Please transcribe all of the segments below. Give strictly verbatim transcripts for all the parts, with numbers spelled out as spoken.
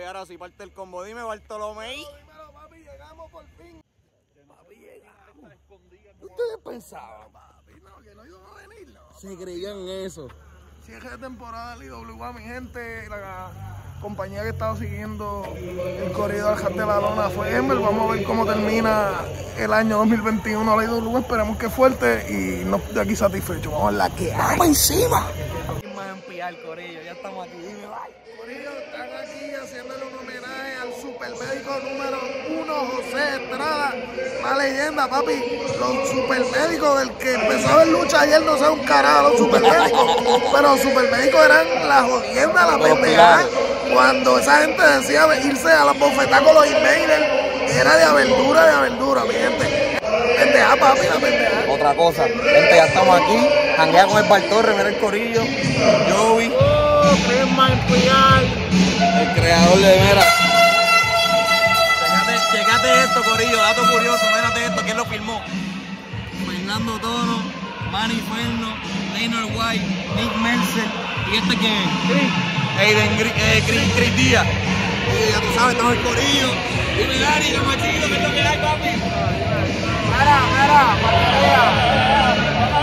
ahora sí parte el combo. Dime, Bartolomé. Dímelo, papi, llegamos por fin. Papi, llegamos. ¿Ustedes pensaban, papi, no, que no iban a venir? No, Se creían eso. cierre de temporada del I W A, mi gente. La compañía que estaba siguiendo el corrido al Jat de la Lona fue Ember. Vamos a ver cómo termina el año dos mil veintiuno la I W A. Esperemos que fuerte y nos de aquí satisfechos. Vamos a ver la que hay encima. Más ampliar, Corillo, ya estamos aquí. Dime, bye. Corillo, están aquí haciéndole un homenaje al supermédico número uno, José Estrada. Una leyenda, papi. Los supermédicos del que empezó a ver lucha ayer, no sé un carajo, los supermédicos. Pero los supermédicos eran la jodienda, la pendejada. Cuando esa gente decía irse a la bofetada con los invaders, era de aventura, de aventura, mi gente. Pendeja, papi, la pendeja. Otra cosa, gente, ya estamos aquí. Janguea con el Bartorre, mira el Corillo. Joey. Oh, Cresma Imperial. El creador de Mera. Checate, checate esto, Corillo, dato curioso, mírate esto, ¿quién lo filmó? Fernando Tono, Manny Ferno, Leonard White, Nick Mercer, y este que es Aiden Gris, eh, Chris, Chris Díaz. Y ya tú sabes, estamos el Corillo. Dime, Dani, lo machito, que es lo que hay, papi. Mira, mira, para que vea.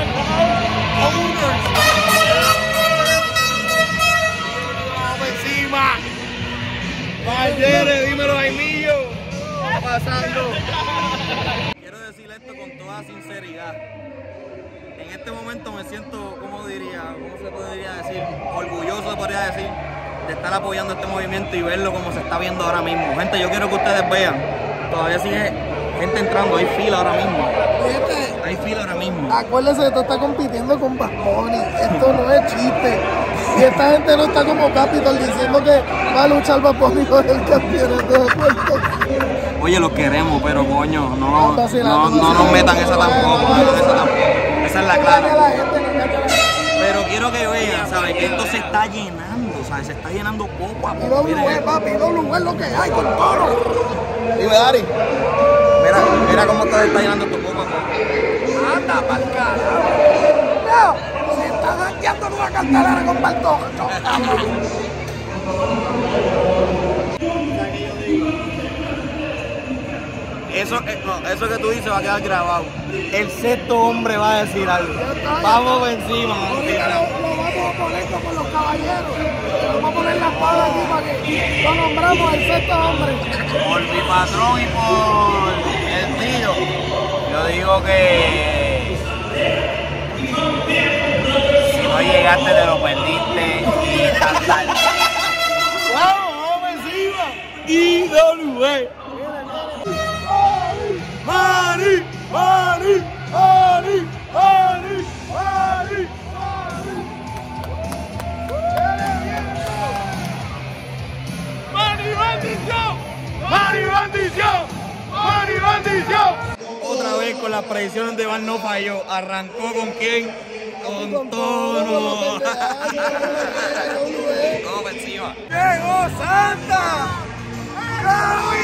Vamos encima. Valleres, dímelo, Jaimillo. ¿Qué está pasando? Quiero decir esto con toda sinceridad. En este momento me siento, ¿cómo diría? ¿Cómo se podría decir? Orgulloso, se podría decir, de estar apoyando este movimiento y verlo como se está viendo ahora mismo. Gente, yo quiero que ustedes vean. Todavía sigue gente entrando, hay fila ahora mismo. Fíjate, Hay fila ahora mismo. acuérdese que esto está compitiendo con Bad Bunny. Esto no es chiste. Y esta gente no está como Capitol diciendo que va a luchar Bad Bunny por el campeonato de Puerto Rico. Oye, los queremos, pero coño, no, No, no, no nos metan esa tampoco, no metan esa tampoco. Esa es la clara. Pero quiero que vean, ¿sabes? Que esto se está llenando, ¿sabes? Se está llenando poco a Y poco. W E, papi, W E es lo que hay con todo. Dime, Dari. Mira, mira cómo esto se está llenando esto poco a poco. Anda pa'l carajo. No, si están hackeando en una cartelera con Bartolo, cabrón. Eso, eh, no, eso que tú dices va a quedar grabado. El sexto hombre va a decir algo. Vamos por encima. Lo, lo vamos a poner como los caballeros. Vamos a poner la espada aquí para que lo nombramos el sexto hombre. Por mi patrón y por el tío, yo digo que si no llegaste te lo perdiste y tal tal. ¡Vamos, vamos encima! I W E. ¡Mari! ¡Mari! ¡Mari! ¡Mari! ¡Mari! ¡Mari bendición! ¡Mari bendición! ¡Mari bendición! Otra vez con las predicciones de Van no falló. Arrancó con quién? Con Tono. Todo por encima. ¡Llegó Santa! ¡Llegó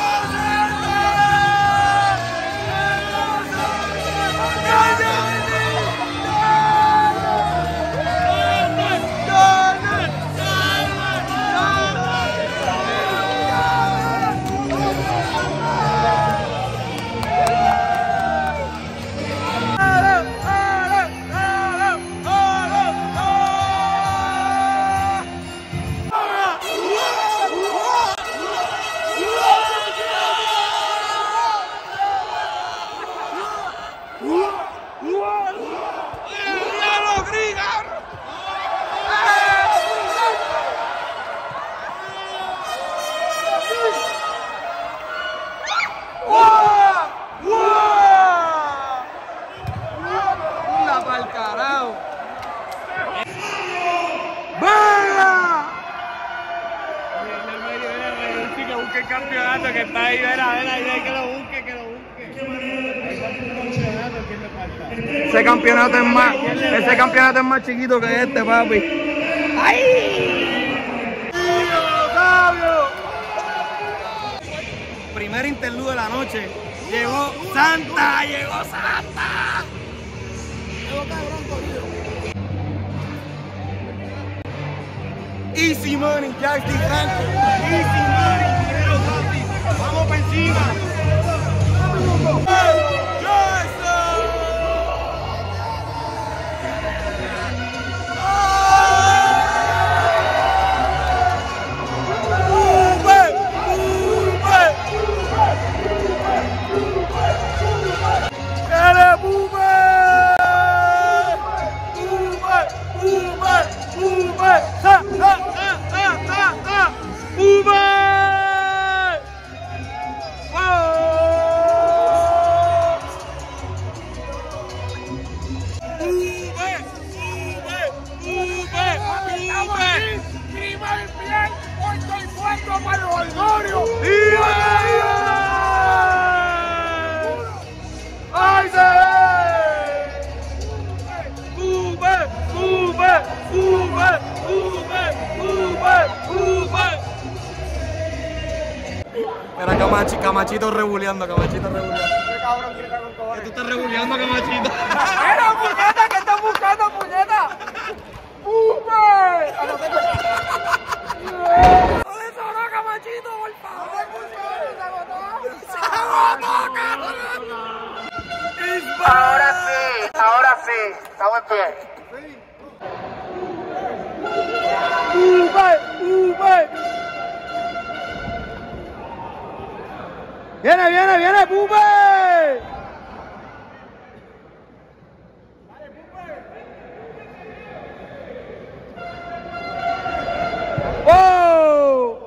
el campeonato que está ahí, verá, verá, ahí, que lo busque, que lo busque. Ese campeonato es más, ese campeonato es más chiquito que este, papi. ¡Ay! Primer interludio de la noche. Llegó Santa, llegó Santa. Y si Easy money, Jack D. Franco. Easy money, dinero fácil. Vamos para encima. Era Camachi, Camachito rebuleando, Camachito rebuleando. ¿Qué cabrón quiere estar con cojones? ¿Qué tú estás rebuleando, Camachito? ¡Mira, puñeta! ¿Qué estás buscando, puñeta? ¡Uber! ¡No le sonó, Camachito, por favor! ¡Se agotó! ¡Se agotó, cabrón! Ahora sí, ahora sí. Estamos en pie. ¡Uber! ¡Uber! ¡Viene, viene, viene, Pupe! ¡Dale, Pupe! ¡Oh!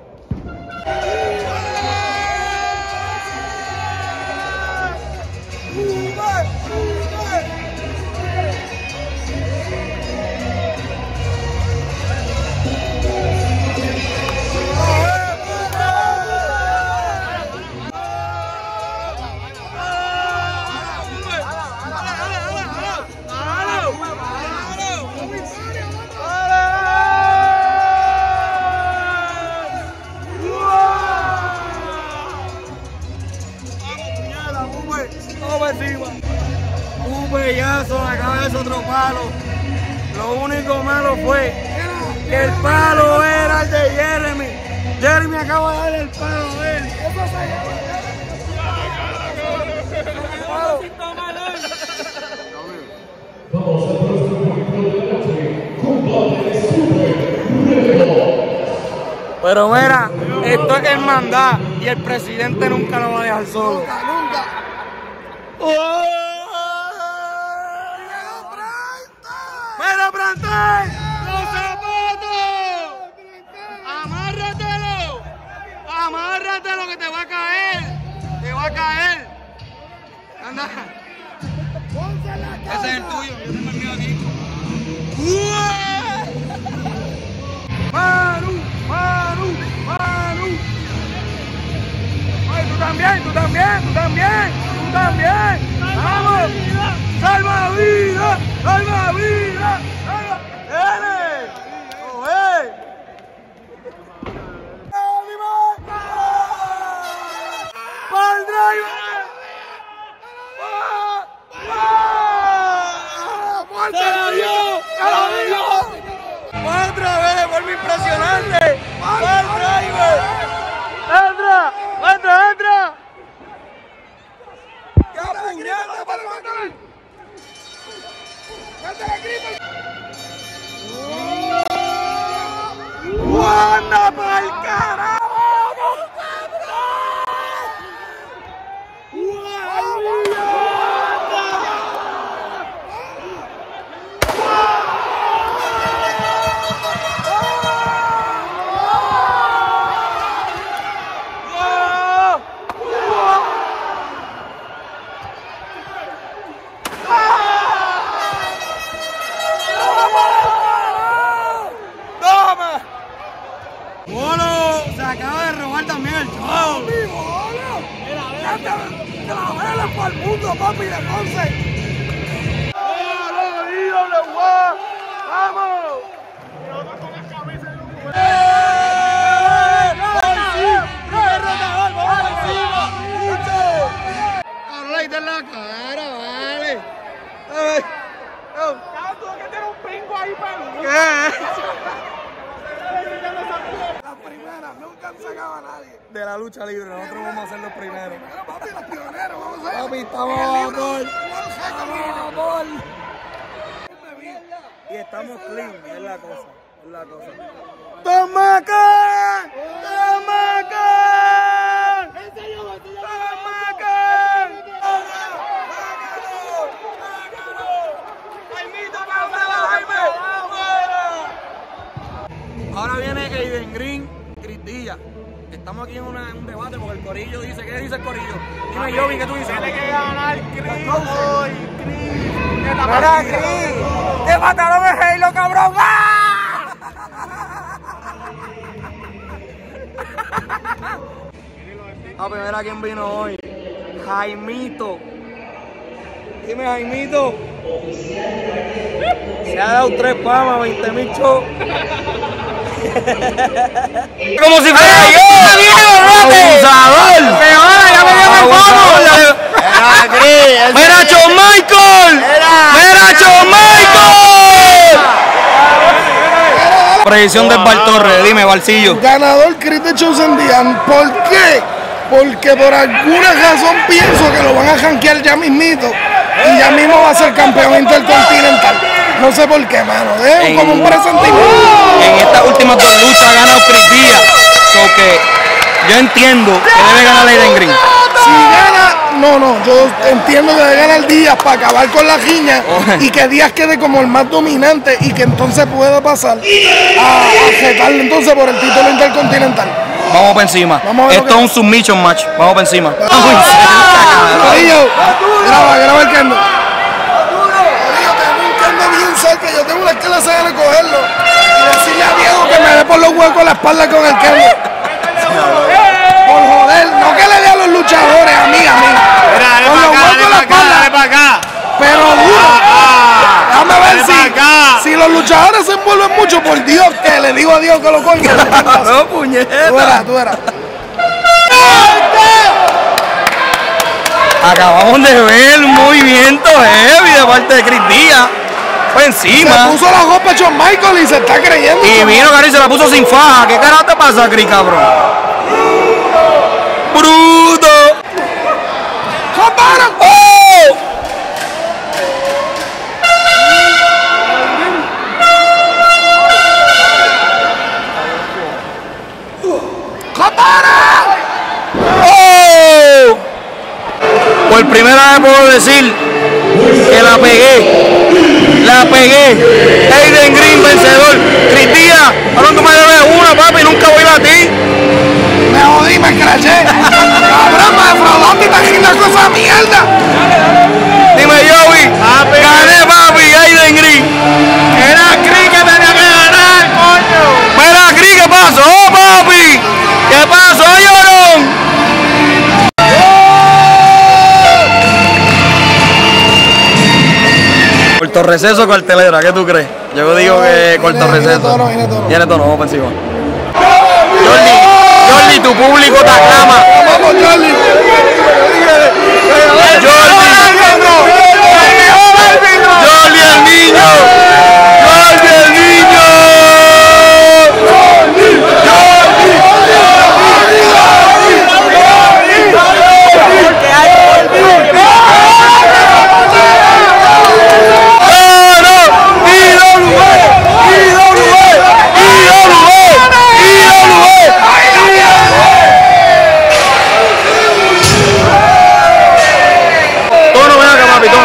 Un bellazo, la cabeza, otro palo. Lo único malo fue que el palo era el de Jeremy. Jeremy acaba de darle el palo a él. Eso se Vamos al próximo punto de noche. Combate Super Reto. Pero mira, esto es hermandad y el presidente nunca lo va a dejar solo. Nunca, nunca. ¡Oh! ¡Mira, Brantel! ¡Los zapatos! ¡Amárratelo! ¡Amárratelo que te va a caer! ¡Te va a caer! ¡Anda! Ese es el tuyo, yo tengo el mío aquí. ¡Manu! ¡Manu! ¡Manu! ¡Ay, tú también! ¡Tú también! ¡Tú también! ¡Tú también! ¡Vamos! ¡Salva vida! ¡Salva vida! ¡Salva! ¡Dale! ¡Oye! ¡Pal driver! ¡Se la dio! ¡Se la dio! ¡Otra vez! ¡Vuelve impresionante! ¡Pal driver! ¡Entra! ¡Entra! ¡Entra! ¡Qué puñeta para matar! ¡Anda pa'l carajo! Acaba de robar también el show. ¡Mi bola! ¡Que la vela para el mundo, papi, de Ponce! ¡Bolo, ídolo, guau! ¡Vamos! Y nosotros con las camisas de un ¡Eh! ¡Primer rotador! ¡Vamos encima! ¡Mucho! ¡Arreita en la cara, vale! ¡Ay! ¡Tú que tienes un pingo ahí, peludo! ¿Qué? se acaba nadie. De la lucha libre, nosotros vamos a ser los primeros. Pero papi, los pioneros, vamos a ver. Papi, estamos a vapor. A vapor. Y estamos clean, es la cosa, es la cosa. ¡Tomacán! ¡Tomacán! ¡Tomacán! Ahora viene Aiden Green, Chris Díaz. Estamos aquí en, una, en un debate porque el corillo dice, ¿qué dice el corillo? Dime, Jovi, ¿qué tú dices? Tiene que ganar Chris hoy, Chris. ¡Mira, Chris! ¡Te mataron el Halo, cabrón! ¡Ah! A ver, mira quién vino hoy. Jaimito. Dime, Jaimito. Se ha dado tres pamas, veinte mil shows. Como si fuera yo. ¡Abusador! ¡Se va! ¡Ya me dio el bono! ¡Mira, Shawn Michael! ¡Mira, Shawn Michael! Predicción del Val Torres, dime, Valcillo. Ganador Chris de Chosen Díaz. ¿Por qué? Porque por alguna razón pienso que lo van a janquear ya mismito. Y ya mismo va a ser campeón intercontinental. No sé por qué, mano. Es como un presentimiento. En estas últimas dos luchas ha ganado Chris Díaz. So que yo entiendo que debe ganar Aiden Green. Si gana, no, no, yo entiendo que debe ganar Díaz para acabar con la riña y que Díaz quede como el más dominante y que entonces pueda pasar a, a jetarle entonces por el título intercontinental. Vamos por encima. Vamos Esto es un submission match. Vamos por encima. Corillo, graba, graba el kendo. Corillo, tengo un kendo bien cerca. Yo tengo una escala de recogerlo y decirle a Diego que me dé por los huecos la espalda con el kendo. Por joder, no que le dé a los luchadores, a mí, a mí. Con los huecos en la espalda. Pero duro. Déjame ver si, si los luchadores se envuelven mucho, por Dios, que le digo a Dios que lo coño. No, puñeta. Tú verás, tú verás. Acabamos de ver un movimiento heavy de parte de Chris Díaz. Fue encima. Se puso la ropa Shawn Michael y se está creyendo. Y vino, Cari, se la puso sin faja. ¿Qué carajo te pasa, Chris, cabrón? ¡Bruto! ¡Compara! ¡Oh! ¡Oh! Por primera vez puedo decir que la pegué. La pegué. Aiden Green vencedor. Chris Díaz, ahora tú me debes una, papi, nunca voy a ir a ti. Me jodí, me escraché. Cabrón, me defraudaste y te dijiste cosa de mierda. Dime, Joey. Gané, papi, Aiden Green. Era Chris que tenía que ganar, coño. Mira, Chris, ¿qué pasó, papi? ¿Qué pasó, llorón? Corto receso o cartelera, ¿qué tú crees? Yo digo que corto Viene- viene receso. tono, viene tono. Viene tono, vamos por encima. Jordi, Jordi, tu público te aclama. Vamos, Charlie. Jordi, Jordi el niño. Jordi el niño. Tono, ven acá, papi,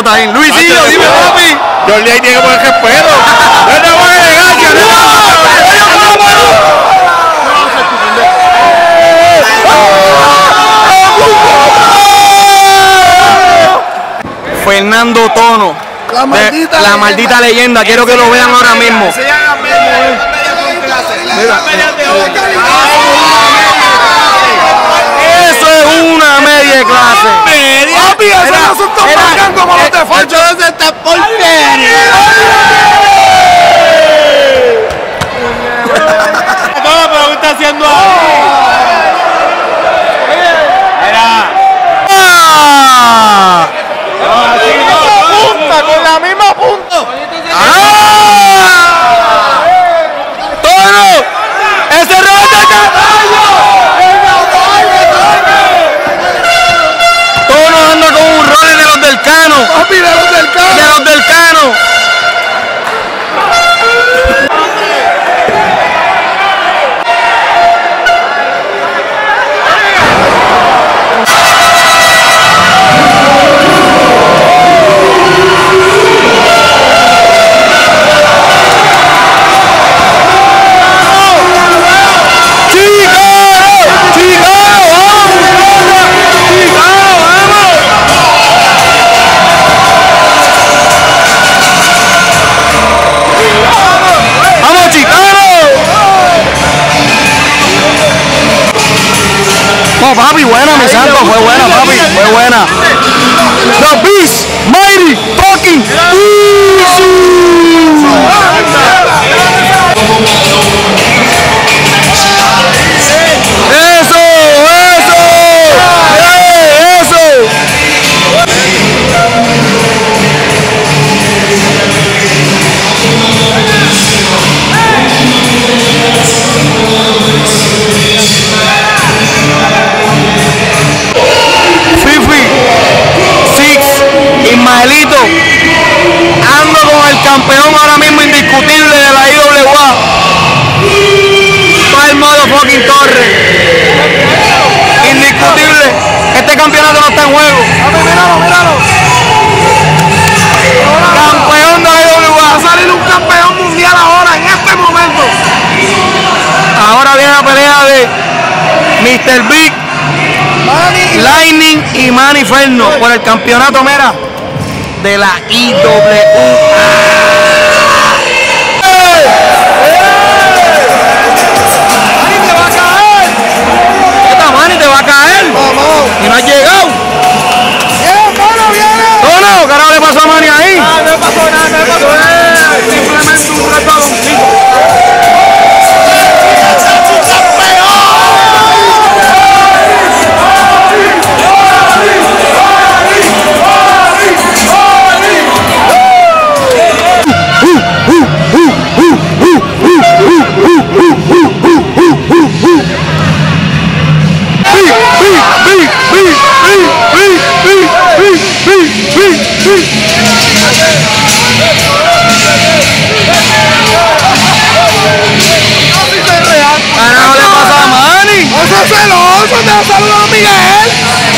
está bien. Luisillo, dime, papi. Jordi ahí tiene que poner respeto. No te voy a elegancia, no Fernando Tono, La maldita, de, la maldita leyenda, quiero que lo vean ahora mismo. Eso es una media clase. Papi, eso no son tan bacán como los de Foncho. Eso está por feria. Todo lo que está haciendo ahora. Con la misma punta. ¡Ah! ¡Tono! ¡Ese rebote de caballo! Tono anda con un rol de los del Cano. Papi, de los del carro. De los del Cano. No, papi, buena, mi santo, fue buena, papi, fue buena. The Beast, Mighty, fucking Eso, eso, ¡eh, eso! Ismaelito, ando con el campeón ahora mismo indiscutible de la I W A. Todo el modo fucking Torres. Indiscutible. Este campeonato no está en juego. Míralo, míralo. Campeón de la I W A. Va a salir un campeón mundial ahora, en este momento. Ahora viene la pelea de mister Big, Lightning y Manny Ferno por el campeonato, mira, de la I W A. ¡Manny te va a caer! ¿Qué tal, Manny? ¿Te va a caer? Vamos. Y no has llegado. Bien, Tono, viene. Tono, ¿qué ahora le pasó a Manny ahí? Ah, no pasó nada, no pasó nada. Simplemente un resbaloncito. Eso es celoso, te saluda a Miguel.